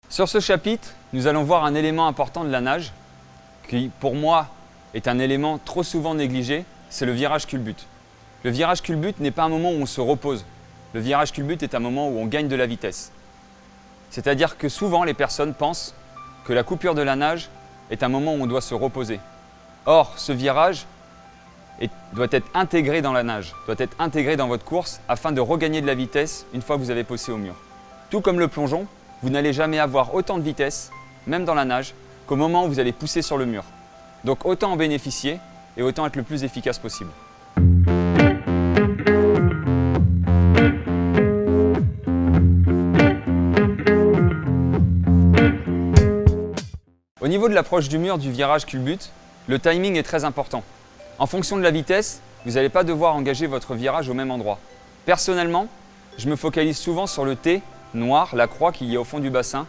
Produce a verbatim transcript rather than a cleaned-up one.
Sur ce chapitre, nous allons voir un élément important de la nage qui, pour moi, est un élément trop souvent négligé, c'est le virage culbute. Le virage culbute n'est pas un moment où on se repose. Le virage culbute est un moment où on gagne de la vitesse. C'est-à-dire que souvent, les personnes pensent que la coupure de la nage est un moment où on doit se reposer. Or, ce virage est, doit être intégré dans la nage, doit être intégré dans votre course afin de regagner de la vitesse une fois que vous avez posé au mur. Tout comme le plongeon, vous n'allez jamais avoir autant de vitesse, même dans la nage, qu'au moment où vous allez pousser sur le mur. Donc autant en bénéficier et autant être le plus efficace possible. Au niveau de l'approche du mur du virage culbute, le timing est très important. En fonction de la vitesse, vous n'allez pas devoir engager votre virage au même endroit. Personnellement, je me focalise souvent sur le T noir, la croix qu'il y a au fond du bassin,